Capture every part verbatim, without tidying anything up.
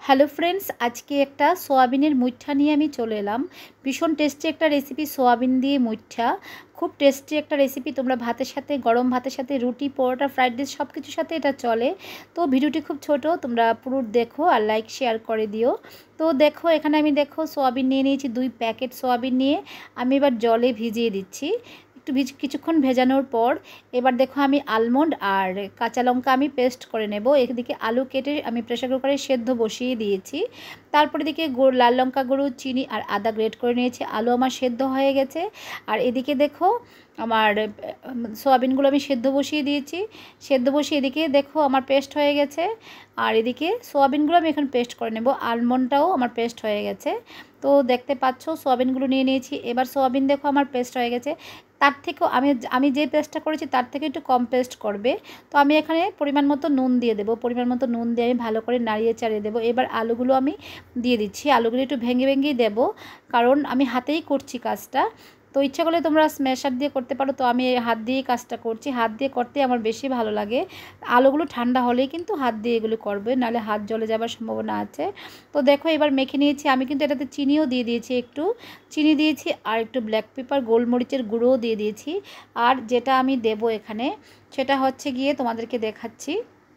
Hello friends, আজকে একটা সোয়াবিনের মুইঠা নিয়ে আমি চলে এলাম। ভীষণ টেস্টি একটা রেসিপি, সোয়াবিন দিয়ে মুইঠা। খুব টেস্টি একটা রেসিপি। তোমরা ভাতের সাথে, গরম ভাতের সাথে, রুটি, পরোটা, ফ্রাইড রাইস সব কিছুর সাথে এটা চলে। তো ভিডিওটি খুব ছোট, তোমরা পুরো দেখো আর লাইক শেয়ার করে দিও। তো দেখো এখানে আমি দেখো সোয়াবিন নিয়ে নিয়েছি, দুই প্যাকেট সোয়াবিন নিয়ে আমি এবার জলে ভিজিয়ে দিচ্ছি। একটু ভিজ কিছুক্ষণ ভেজানোর পর এবার দেখো আমি আলমন্ড আর কাঁচা লঙ্কা আমি পেস্ট করে নেব। এদিকে আলু কেটে আমি প্রেসার কুকারে সেদ্ধ বসিয়ে দিয়েছি। তারপর এদিকে লাল লঙ্কা গুঁড়ো, চিনি আর আদা গ্রেট করে নিয়েছি। আলু আমার সেদ্ধ হয়ে গেছে। আর এদিকে দেখো আমার সোয়াবিনগুলো আমি সেদ্ধ বসিয়ে দিয়েছি। সেদ্ধ বসিয়ে এদিকে দেখো আমার পেস্ট হয়ে গেছে। আর এদিকে সোয়াবিনগুলো আমি এখন পেস্ট করে নেব। আলমন্ডটাও আমার পেস্ট হয়ে গেছে। তো দেখতে পাচ্ছ সোয়াবিনগুলো নিয়ে নিয়েছি। এবার সোয়াবিন দেখো আমার পেস্ট হয়ে গেছে। তার থেকেও আমি আমি যে পেস্টটা করেছি তার থেকে একটু কম পেস্ট করবে। তো আমি এখানে পরিমাণ মতো নুন দিয়ে দেবো। পরিমাণ মতো নুন দিয়ে আমি ভালো করে নাড়িয়ে চাড়িয়ে দেবো। এবার আলুগুলো আমি দিয়ে দিচ্ছি। আলুগুলো একটু ভেঙে ভেঙেই দেবো, কারণ আমি হাতেই করছি কাজটা। তো ইচ্ছা করলে তোমরা স্ম্যাশার দিয়ে করতে পারো, তো আমি হাত দিয়েই কাজটা করছি। হাত দিয়ে করতে আমার বেশি ভালো লাগে। আলুগুলো ঠান্ডা হলেই কিন্তু হাত দিয়ে এগুলো করবে, নাহলে হাত জ্বলে যাবার সম্ভাবনা আছে। তো দেখো এবার মেখে নিয়েছি। আমি কিন্তু এটাতে চিনিও দিয়ে দিয়েছি, একটু চিনি দিয়েছি আর একটু ব্ল্যাক পেপার, গোলমরিচের গুঁড়োও দিয়ে দিয়েছি। আর যেটা আমি দেব এখানে সেটা হচ্ছে গিয়ে তোমাদেরকে দেখাচ্ছি।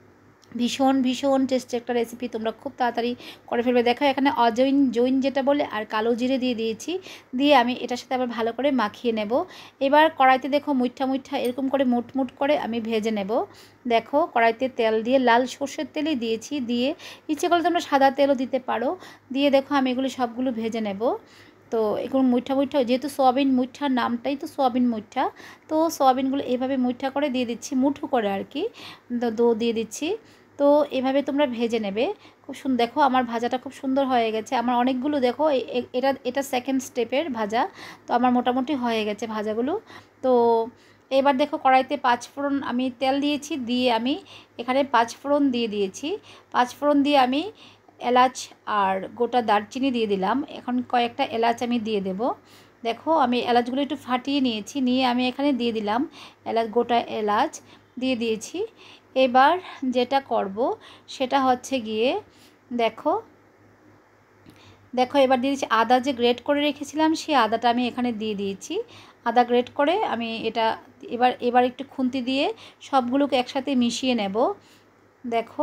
ভীষণ ভীষণ টেস্টি একটা রেসিপি, তোমরা খুব তাড়াতাড়ি করে ফেলবে। দেখো এখানে অজৈন জৈন যেটা বলে আর কালো জিরে দিয়ে দিয়েছি। দিয়ে আমি এটার সাথে আবার ভালো করে মাখিয়ে নেব। এবার কড়াইতে দেখো মুঠা মুঠা এরকম করে মুট মুট করে আমি ভেজে নেব। দেখো কড়াইতে তেল দিয়ে, লাল সর্ষের তেলই দিয়েছি। দিয়ে ইচ্ছে করলে তোমরা সাদা তেলও দিতে পারো। দিয়ে দেখো আমি এগুলো সবগুলো ভেজে নেব। তো এখন মুঠা মুঠা, যেহেতু সোয়াবিন মুঠার নামটাই তো সোয়াবিন মুঠা, তো সোয়াবিনগুলো এভাবে মুঠা করে দিয়ে দিচ্ছি, মুঠো করে আর কি। দো দিয়ে দিচ্ছি। তো এভাবে তোমরা ভেজে নেবে। খুব সুন্দর, দেখো আমার ভাজাটা খুব সুন্দর হয়ে গেছে। আমার অনেকগুলো দেখো এটা এটা সেকেন্ড স্টেপের ভাজা। তো আমার মোটামুটি হয়ে গেছে ভাজাগুলো। তো এবার দেখো কড়াইতে পাঁচ ফোড়ন আমি তেল দিয়েছি। দিয়ে আমি এখানে পাঁচ ফোড়ন দিয়ে দিয়েছি। পাঁচ ফোড়ন দিয়ে আমি এলাচ আর গোটা দারচিনি দিয়ে দিলাম। এখন কয়েকটা এলাচ আমি দিয়ে দেব। দেখো আমি এলাচগুলো একটু ফাটিয়ে নিয়েছি, নিয়ে আমি এখানে দিয়ে দিলাম এলাচ, গোটা এলাচ দিয়ে দিয়েছি। এবার যেটা করব সেটা হচ্ছে গিয়ে দেখো দেখো এবার দিয়ে দিচ্ছি আদা, যে গ্রেট করে রেখেছিলাম সেই আদাটা আমি এখানে দিয়ে দিয়েছি। আদা গ্রেট করে আমি এটা এবার এবার একটু খুন্তি দিয়ে সবগুলোকে একসাথে মিশিয়ে নেব। দেখো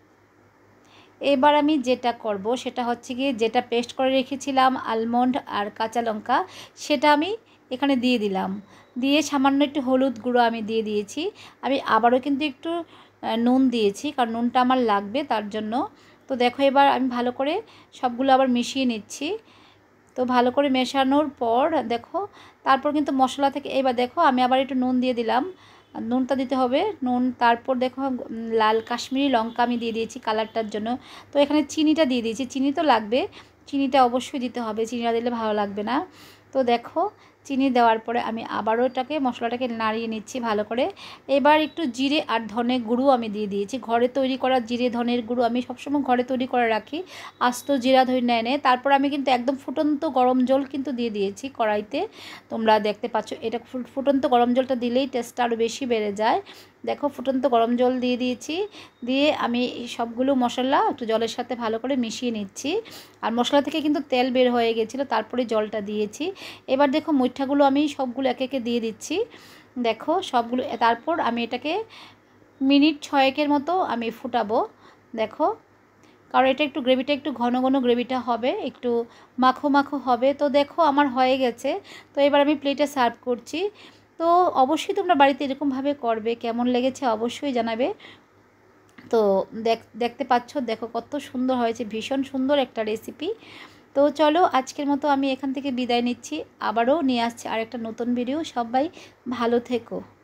এবার আমি যেটা করব সেটা হচ্ছে গিয়ে যেটা পেস্ট করে রেখেছিলাম আলমন্ড আর কাঁচা লঙ্কা, সেটা আমি এখানে দিয়ে দিলাম। দিয়ে সামান্য একটু হলুদ গুঁড়ো আমি দিয়ে দিয়েছি। আমি আবারও কিন্তু একটু নুন দিয়েছি, কারণ নুনটা আমার লাগবে তার জন্য। তো দেখো এবার আমি ভালো করে সবগুলো আবার মিশিয়ে নিচ্ছি। তো ভালো করে মেশানোর পর দেখো তারপর কিন্তু মশলা থেকে এবার দেখো আমি আবার একটু নুন দিয়ে দিলাম। নুনটা দিতে হবে, নুন। তারপর দেখো লাল কাশ্মীরি লঙ্কা আমি দিয়ে দিয়েছি কালারটার জন্য। তো এখানে চিনিটা দিয়ে দিয়েছি, চিনি তো লাগবে, চিনিটা অবশ্যই দিতে হবে, চিনিটা দিলে ভালো লাগবে না। তো দেখো চিনি দেওয়ার পরে আমি আবারও এটাকে মশলাটাকে নাড়িয়ে নিচ্ছি ভালো করে। এবার একটু জিরে আর ধনে গুঁড়ো আমি দিয়ে দিয়েছি। ঘরে তৈরি করা জিরে ধনের গুঁড়ো আমি সবসময় ঘরে তৈরি করে রাখি, আস্ত জিরা ধরে এনে। তারপর আমি কিন্তু একদম ফুটন্ত গরম জল কিন্তু দিয়ে দিয়েছি কড়াইতে। তোমরা দেখতে পাচ্ছ এটা ফুটন্ত গরম জলটা দিলেই টেস্টটা আরও বেশি বেড়ে যায়। দেখো ফুটন্ত গরম জল দিয়ে দিয়েছি। দিয়ে আমি সবগুলো মশলা একটু জলের সাথে ভালো করে মিশিয়ে নিচ্ছি। আর মশলা থেকে কিন্তু তেল বের হয়ে গেছিলো, তারপরে জলটা দিয়েছি। এবার দেখো মুঠাগুলো আমি সবগুলো একে একে দিয়ে দিচ্ছি। দেখো সবগুলো, তারপর আমি এটাকে মিনিট ছয়েকের মতো আমি ফুটাবো। দেখো কারণ এটা একটু গ্রেভিটা একটু ঘন ঘন গ্রেভিটা হবে, একটু মাখো মাখো হবে। তো দেখো আমার হয়ে গেছে। তো এবার আমি প্লেটে সার্ভ করছি। তো অবশ্যই তোমরা বাড়িতে এরকমভাবে করবে। কেমন লেগেছে অবশ্যই জানাবে। তো দেখ দেখতে পাচ্ছ, দেখো কত সুন্দর হয়েছে, ভীষণ সুন্দর একটা রেসিপি। তো চলো আজকের মতো আমি এখান থেকে বিদায় নিচ্ছি। আবারও নিয়ে আসছি আরেকটা নতুন ভিডিও। সবাই ভালো থেকো।